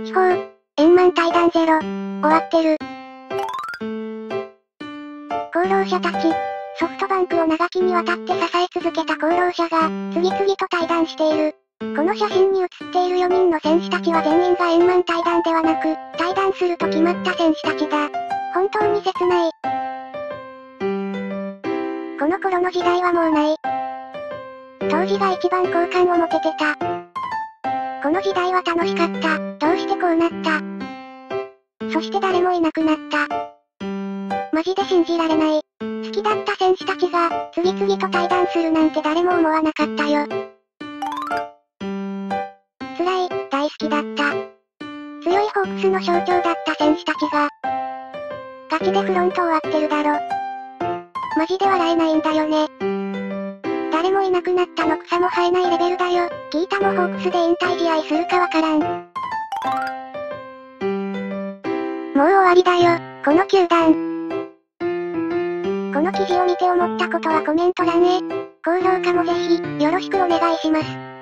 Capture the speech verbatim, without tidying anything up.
地方、円満退団ゼロ、終わってる。功労者たち、ソフトバンクを長きにわたって支え続けた功労者が、次々と退団している。この写真に写っているよにんの選手たちは全員が円満退団ではなく、退団すると決まった選手たちだ。本当に切ない。この頃の時代はもうない。当時が一番好感を持ててた。この時代は楽しかった。どうしてこうなった？そして誰もいなくなった。マジで信じられない。好きだった選手たちが、次々と退団するなんて誰も思わなかったよ。辛い、大好きだった。強いホークスの象徴だった選手たちが、ガチでフロント終わってるだろ。マジで笑えないんだよね。誰もいなくなったの草も生えないレベルだよ。キータもホークスで引退試合するかわからん。もう終わりだよ、この球団。この記事を見て思ったことはコメント欄へ。高評価もぜひ、よろしくお願いします。